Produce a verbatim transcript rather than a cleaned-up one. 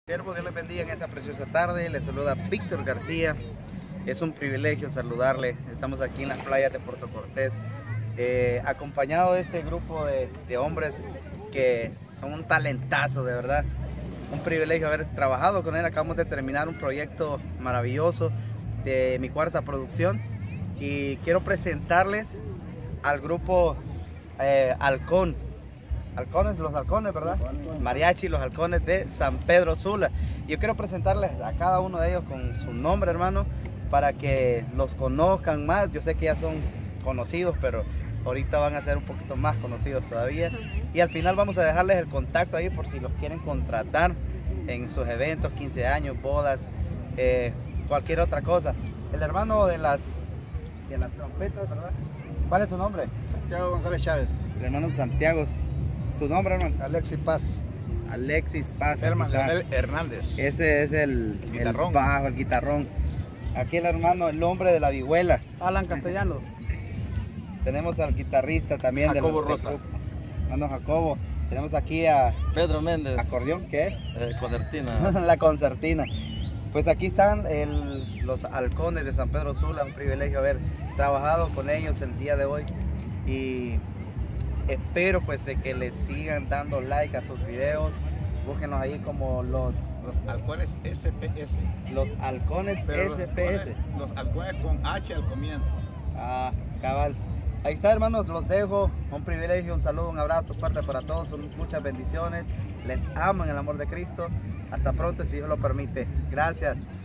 Siervo, Dios les bendiga en esta preciosa tarde. Les saluda Víctor García. Es un privilegio saludarle. Estamos aquí en las playas de Puerto Cortés, eh, acompañado de este grupo de, de hombres que son un talentazo, de verdad. Un privilegio haber trabajado con él. Acabamos de terminar un proyecto maravilloso de mi cuarta producción y quiero presentarles al grupo eh, Halcón. Halcones, los halcones, ¿verdad? Mariachi, los halcones de San Pedro Sula. Yo quiero presentarles a cada uno de ellos con su nombre, hermano, para que los conozcan más. Yo sé que ya son conocidos, pero ahorita van a ser un poquito más conocidos todavía. Y al final vamos a dejarles el contacto ahí por si los quieren contratar en sus eventos, quince años, bodas, eh, cualquier otra cosa. El hermano de las, de las trompetas, ¿verdad? ¿Cuál es su nombre? Santiago González Chávez. El hermano Santiago. ¿Su nombre, hermano? Alexis Paz. Alexis Paz. Herman Leonel Hernández. Ese es el, el guitarrón. el bajo, el guitarrón. Aquí el hermano, el hombre de la vihuela. Alan Castellanos. Tenemos al guitarrista también. Jacobo del, Rosa. Del hermano Jacobo. Tenemos aquí a Pedro Méndez. acordeón, ¿qué es? Eh, concertina. La concertina. Pues aquí están el, los halcones de San Pedro Sula. Un privilegio haber trabajado con ellos el día de hoy. Y espero pues de que les sigan dando like a sus videos. Búsquenlos ahí como los, Los halcones S P S. los halcones Pero S P S. Los, los halcones con H al comienzo. Ah, cabal. Ahí está, hermanos, los dejo. Un privilegio, un saludo, un abrazo fuerte para todos. Son muchas bendiciones. Les amo en el amor de Cristo. Hasta pronto, si Dios lo permite. Gracias.